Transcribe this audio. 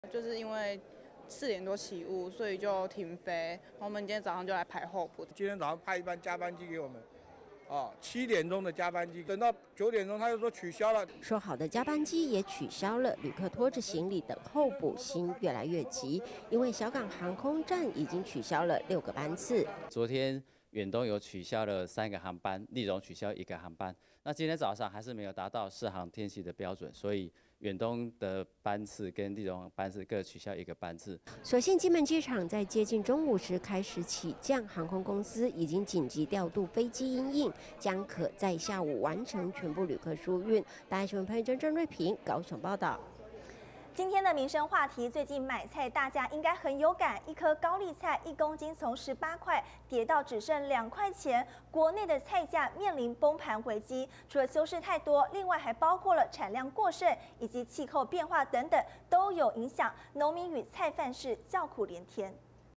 就是因为4点多起雾，所以就停飞。然后我们今天早上就来排候补。 今天早上派一班加班机给我们。7点钟的加班机，等到9点钟他又说取消了。 说好的加班机也取消了，旅客拖着行李等候补，心越来越急，因为小港航空站已经取消了6个班次。 昨天远东有取消了3个航班，立荣取消1个航班。那今天早上还是没有达到适航天气的标准，所以远东的班次跟立荣班次各取消1个班次。 所幸金门机场在接近中午时开始起降，航空公司已经紧急调度飞机因应，将可在下午完成全部旅客疏运。大爱新闻潘郑瑞平高雄报道。 今天的民生话题，最近买菜大家应该很有感，一颗高丽菜1公斤从18块跌到只剩2块钱，国内的菜价面临崩盘危机。除了修饰太多，另外还包括了产量过剩以及气候变化等等，都有影响，农民与菜贩是叫苦连天。